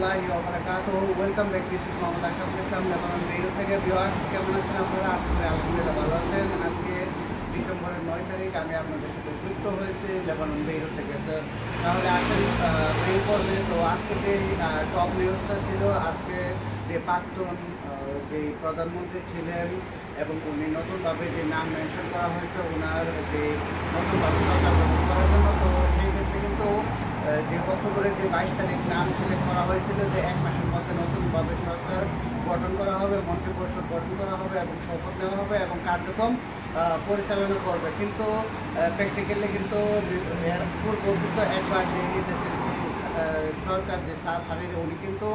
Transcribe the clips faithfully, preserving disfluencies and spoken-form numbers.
ওয়া বারাকাতুহু। Welcome back, this is Mohammad Ashraful Islam, Lebanon Beirut থেকে। ভিউয়ার্স, কেমন আছেন আপনারা? আশা করি আলহামদুলিল্লাহ ভালো আছেন। আজকে ডিসেম্বরের নয় তারিখ আমি আপনাদের সাথে যুক্ত হয়েছি লেবানন বেইরুত থেকে। তো তাহলে আসেন মেইন পর্বে। তো আজকে যে টপ নিউজটা ছিল, আজকে যে প্রাক্তন যে প্রধানমন্ত্রী ছিলেন এবং উনি নতুনভাবে যে নাম মেনশন করা হয়েছে ওনার যে নতুনভাবে সরকার গঠন করার জন্য, তো সেই ক্ষেত্রে কিন্তু যে অক্টোবরের যে বাইশ তারিখ নাম সিলেক্ট করা হয়েছিল যে এক মাসের মধ্যে নতুনভাবে সরকার গঠন করা হবে, মন্ত্রিপরিষদ গঠন করা হবে এবং শপথ নেওয়া হবে এবং কার্যক্রম পরিচালনা করবে। কিন্তু প্র্যাকটিক্যালি কিন্তু এর পূর্ব কিন্তু একবার যে এই দেশের যে সরকার যে সাদ হারিরি উনি কিন্তু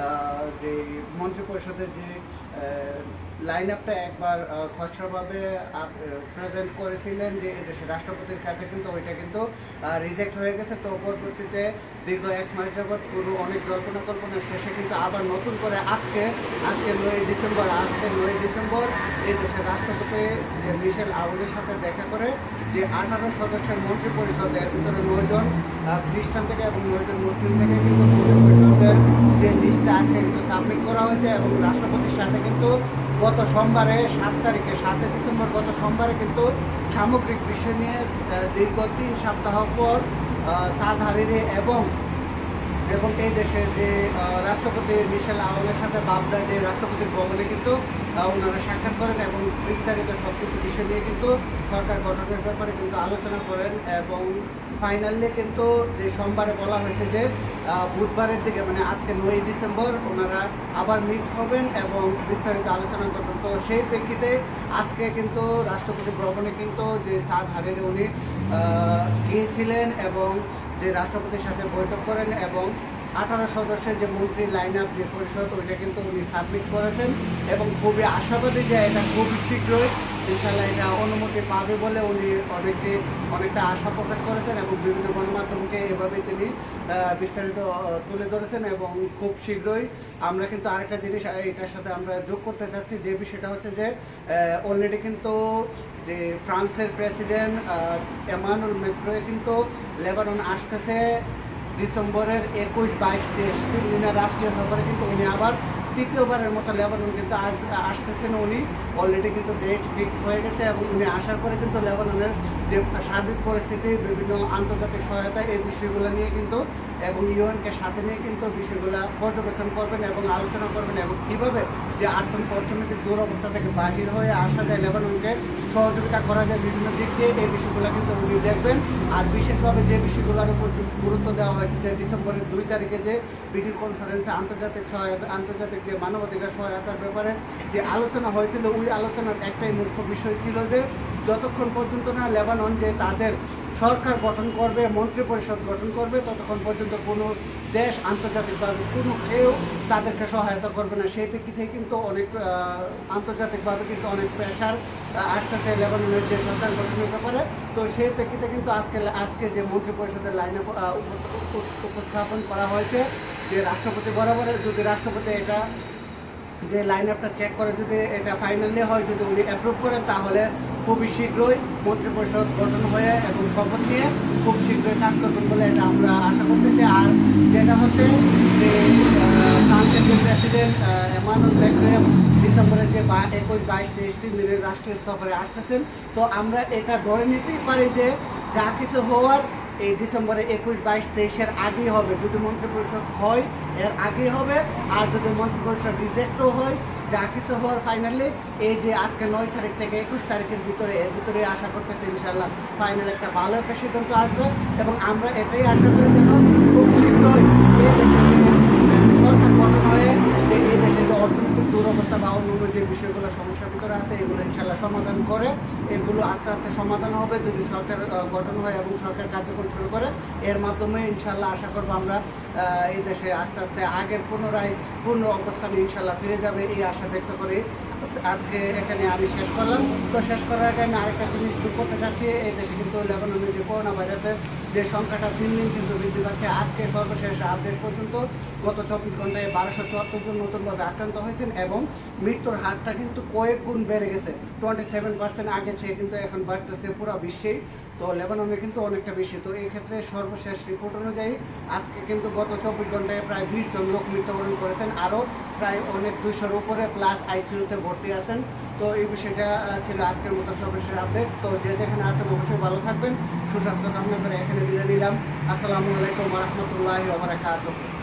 যে মন্ত্রিপরিষদের যে লাইন আপটা একবার খসড়াভাবে প্রেজেন্ট করেছিলেন যে এদেশের রাষ্ট্রপতির কাছে, কিন্তু ওইটা কিন্তু রিজেক্ট হয়ে গেছে। তো পরবর্তীতে দীর্ঘ এক মাস যাবৎ পুরো অনেক জল্পনা কল্পনা শেষে কিন্তু আবার নতুন করে আজকে আজকে নয় ডিসেম্বর আজকে নয় ডিসেম্বর এই দেশের রাষ্ট্রপতি যে মিশেল আউনের সাথে দেখা করে যে আঠারো সদস্যের মন্ত্রী পরিষদের ভিতরে নয়জন খ্রিস্টান থেকে এবং নয়জন মুসলিম থেকে কিন্তু মন্ত্রী পরিষদের যে লিস্টটা আজকে কিন্তু সাবমিট করা হয়েছে এবং রাষ্ট্রপতির সাথে কিন্তু গত সোমবারে সাত তারিখে সাতই ডিসেম্বর গত সোমবারে কিন্তু সামগ্রিক বিষয় নিয়ে দীর্ঘ তিন সপ্তাহ পর সাদ হারিরি এবং এবং এই দেশের যে রাষ্ট্রপতি মিশেল আউনের সাথে বাগদাদ যে রাষ্ট্রপতির ভবনে কিন্তু ওনারা সাক্ষাৎ করেন এবং বিস্তারিত সব কিছু বিষয় নিয়ে কিন্তু সরকার গঠনের ব্যাপারে কিন্তু আলোচনা করেন। এবং ফাইনালি কিন্তু যে সোমবারে বলা হয়েছে যে বুধবারের দিকে মানে আজকে নয় ডিসেম্বর ওনারা আবার মিট হবেন এবং বিস্তারিত আলোচনা করবেন। তো সেই প্রেক্ষিতে আজকে কিন্তু রাষ্ট্রপতি ভবনে কিন্তু যে সাদ হারিরি উনি গিয়েছিলেন এবং যে রাষ্ট্রপতির সাথে বৈঠক করেন এবং আঠারো সদস্যের যে মন্ত্রী লাইন আপ যে পরিষদ ওইটা কিন্তু উনি সাবমিট করেছেন এবং খুবই আশাবাদী যে এটা খুবই শীঘ্রই ইনশাল্লাহ এটা অনুমতি পাবে বলে উনি অনেকটি অনেকটা আশা প্রকাশ করেছেন এবং বিভিন্ন গণমাধ্যমকে এভাবে তিনি বিস্তারিত তুলে ধরেছেন। এবং খুব শীঘ্রই আমরা কিন্তু আরেকটা জিনিস এটার সাথে আমরা যোগ করতে চাচ্ছি, যে বিষয়টা হচ্ছে যে অলরেডি কিন্তু যে ফ্রান্সের প্রেসিডেন্ট এমানুয়েল ম্যাক্রোঁ কিন্তু লেবানন আসতেছে ডিসেম্বরের একুশ বাইশ তেইশ তিন দিনের রাষ্ট্রীয় সফরে কিন্তু উনি আবার তৃতীয়বারের মতো লেবানন কিন্তু আসতেছেন। উনি অলরেডি কিন্তু ডেট ফিক্স হয়ে গেছে এবং উনি আসার পরে কিন্তু লেবাননের যে সার্বিক পরিস্থিতি, বিভিন্ন আন্তর্জাতিক সহায়তা এই বিষয়গুলো নিয়ে কিন্তু এবং ইউএনকে সাথে নিয়ে কিন্তু বিষয়গুলো পর্যবেক্ষণ করবেন এবং আলোচনা করবেন এবং কীভাবে যে আর্থিক অর্থনৈতিক দুরবস্থা থেকে বাহির হয়ে আসা যায়, লেবাননকে সহযোগিতা করা যায় বিভিন্ন দিক দিয়ে, এই বিষয়গুলো কিন্তু উনি দেখবেন। আর বিশেষভাবে যে বিষয়গুলোর উপর গুরুত্ব দেওয়া হয়েছে যে ডিসেম্বরের দুই তারিখে যে ভিডিও কনফারেন্সে আন্তর্জাতিক সহায়তা আন্তর্জাতিক যে মানবাধিকার সহায়তার ব্যাপারে যে আলোচনা হয়েছিল, ওই আলোচনার একটাই মুখ্য বিষয় ছিল যে যতক্ষণ পর্যন্ত না লেবানন যে তাদের সরকার গঠন করবে, মন্ত্রী পরিষদ গঠন করবে, ততক্ষণ পর্যন্ত কোনো দেশ আন্তর্জাতিকভাবে কোনো কেউ তাদেরকে সহায়তা করবে না। সেই প্রেক্ষিতে কিন্তু অনেক আন্তর্জাতিকভাবে কিন্তু অনেক প্রেশার আসতেছে লেবাননের যে সরকার গঠনের ব্যাপারে। তো সেই প্রেক্ষিতে কিন্তু আজকে আজকে যে মন্ত্রী পরিষদের লাইনে উপস্থাপন করা হয়েছে যে রাষ্ট্রপতি বরাবর যদি রাষ্ট্রপতি এটা যে লাইন আপটা চেক করে যদি এটা ফাইনালি হয়, যদি উনি অ্যাপ্রুভ করেন, তাহলে খুবই শীঘ্রই মন্ত্রিপরিষদ গঠন হয়ে এবং শপথ নিয়ে খুব শীঘ্রই কাজ করবেন বলে এটা আমরা আশা করতেছি। আর যেটা হচ্ছে যে ফ্রান্সের যে প্রেসিডেন্ট এমানুয়েল ম্যাক্রোঁ ডিসেম্বরের যে একুশ বাইশ তেইশ তিন দিনের রাষ্ট্রীয় সফরে আসতেছেন, তো আমরা এটা ধরে নিতেই পারি যে যা কিছু হওয়ার এই ডিসেম্বরে একুশ বাইশ তেইশের আগেই হবে। যদি মন্ত্রিপরিষদ হয় এর আগেই হবে, আর যদি মন্ত্রিপরিষদ রিজেক্টও হয়, যা কিছু হওয়ার ফাইনালি এই যে আজকে নয় তারিখ থেকে একুশ তারিখের ভিতরে এর ভিতরে আশা করতেছি ইনশাল্লাহ ফাইনাল একটা ভালো একটা সিদ্ধান্ত আসবে। এবং আমরা এটাই আশা করি যেন খুব শীঘ্রই এই দেশের সরকার গঠন হয়ে যে এই দেশের যে অর্থনৈতিক দুরবস্থা বা অন্যান্য যে বিষয়গুলো সমস্যার ভিতরে আছে এগুলো ইনশাল্লাহ সমাধান করে, এগুলো আস্তে আস্তে সমাধান হবে যদি সরকার গঠন হয় এবং সরকার কার্যক্রম শুরু করে। এর মাধ্যমে ইনশাল্লাহ আশা করবো আমরা এই দেশে আস্তে আস্তে আগের পুনরায় পূর্ণ অবস্থানে ইনশাল্লাহ ফিরে যাবে এই আশা ব্যক্ত করে আজকে এখানে আমি শেষ করলাম। তো শেষ করার আগে আমি আরেকটা জিনিস যোগ করতে চাচ্ছি, এই দেশে কিন্তু লেবাননের যে করোনা ভাইরাসের যে সংখ্যাটা দিন দিন কিন্তু বৃদ্ধি পাচ্ছে। আজকে সর্বশেষ আপডেট পর্যন্ত গত চব্বিশ ঘন্টায় বারোশো চুয়াত্তর জন নতুনভাবে আক্রান্ত হয়েছেন এবং মৃত্যুর হারটা কিন্তু কয়েক গুণ বেড়ে গেছে। টোয়েন্টি সেভেন পার্সেন্ট আগে চেয়ে কিন্তু এখন বাড়তেছে পুরো বিশ্বেই। তো লেবাননে কিন্তু অনেকটা বেশি। তো এই ক্ষেত্রে সর্বশেষ রিপোর্ট অনুযায়ী আজকে কিন্তু গত চব্বিশ ঘন্টায় প্রায় বিশ জন লোক মৃত্যুবরণ করেছেন, আরও প্রায় অনেক দুইশোর উপরে প্লাস আইসিইউতে ভর্তি আছেন। তো এই বিষয়টা ছিল আজকের মতো সর্বশেষ আপডেট। তো যে যেখানে আছেন অবশ্যই ভালো থাকবেন, সুস্বাস্থ্য কামনা করে এখানে বিদায় নিলাম। আসসালামু আলাইকুম ওয়া রাহমাতুল্লাহি ওয়া বারাকাতুহু।